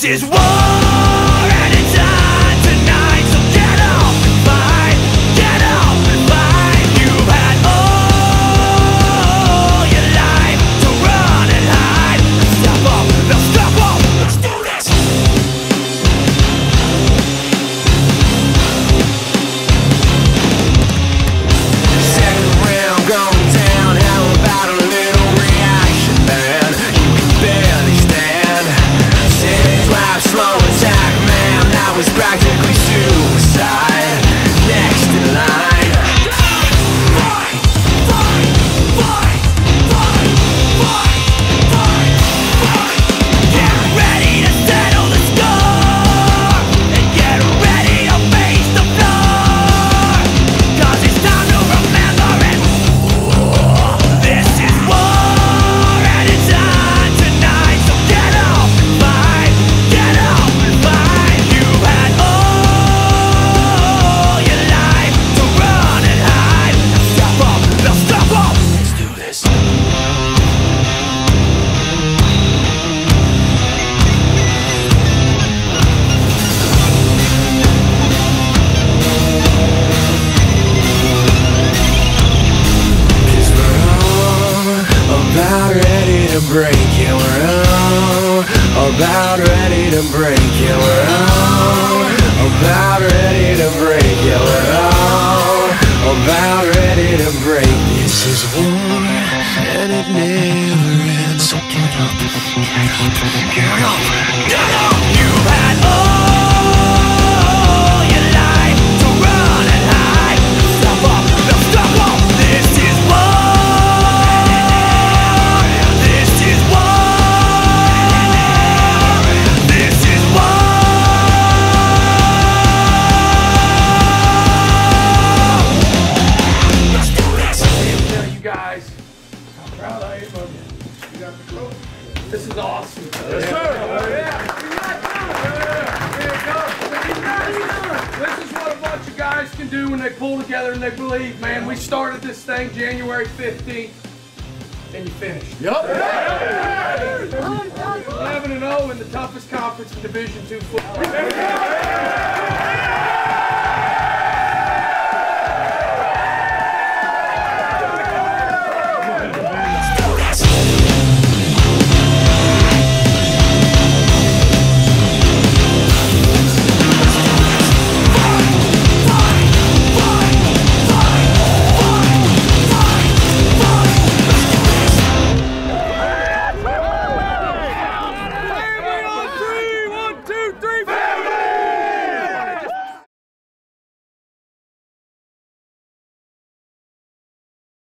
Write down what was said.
is war, and it's on tonight, so get up and fight, get up and fight. You've had all your life to run and hide. Step up, now step up, let's do this. Second round going down, how about a little reaction, man? You can barely stand. Saved life, slow attack, man, that was practically suicide. Next in line. Fight, fight, fight, fight, fight, fight, fight. Get ready to settle the score, and get ready to face the floor, 'cause it's time to remember it. This is war, and it's on tonight, so get up and fight, get up and fight. You've had all your life to run and hide. Now step up, now step up, let's do this. Cause we're all about ready to break it. We're all about ready to break it. We're all about ready to break it. We're all about ready to break. This is war, and it never ends. So get up, get up, get up, get up. You've had all your life to run and hide. Step up, now step up. This is war. This is war. This is war. Let's do this. Tell you guys how proud I am of you. You got the trophy. This is awesome. Yes, sir. This is what a bunch of guys can do when they pull together and they believe, man. We started this thing January 15th, and you finished. Yep. 11-0 in the toughest conference in Division II football.